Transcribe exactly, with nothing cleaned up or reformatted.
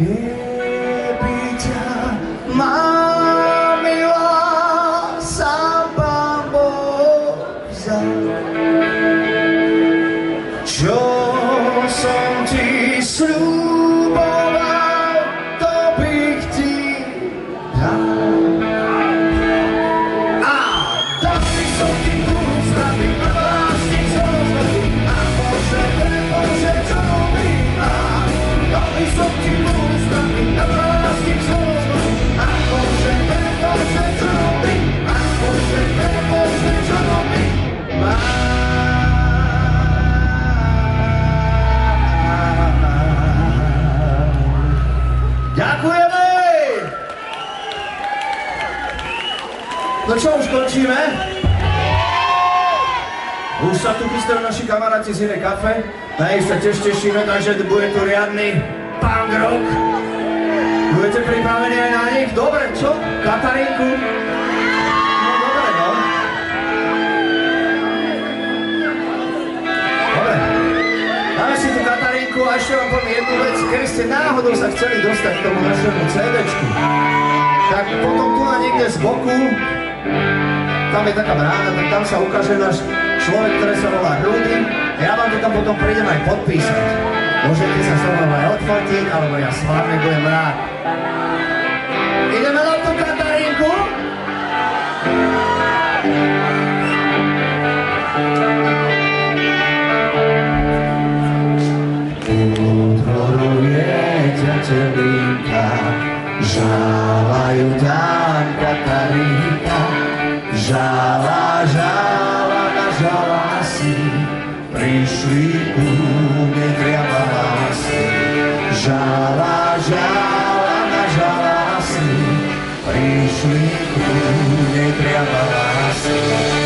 keby ťa mám milá, sám Pán Boh vzal. Čo som ti sľuboval, to bych ti dal. A dal by som ti kus na tých vlastných zloží, a Bože, Bože, čo mi mám. Dal by som ti kus na tých vlastných zloží, a Bože, Bože, čo mi mám. A Bože, Bože, čo mi mám. Ďakujeme! No čo, už končíme? Už sa tu chystajú naši kamaráti z Iné kafe. Na nich sa tiež tešíme, takže bude tu riadny punk rock. Budete pripravení aj na nich? Dobre, čo? Katarinku? No dobre, no. Dobre. Dáme si tu Katarinku a ešte vám poviem jednu vec. Keby ste náhodou sa chceli dostať k tomu našemu cédečku, tak potom tu na niekde z boku, tam je taká brána, tak tam sa ukáže náš človek, ktorý sa volá Rudy. Ja vám to tam potom prídem aj podpísať. Môžete sa so mnou aj odfotiť, alebo ja s vami budem rád. Ideme na tú Katarinku? Odhoruje ťatelinka, žálajú tam Katarinka. Žala, žala, nažala si, prišli u mne triaba lásky. Žala, žala, nažala si, prišli u mne triaba lásky.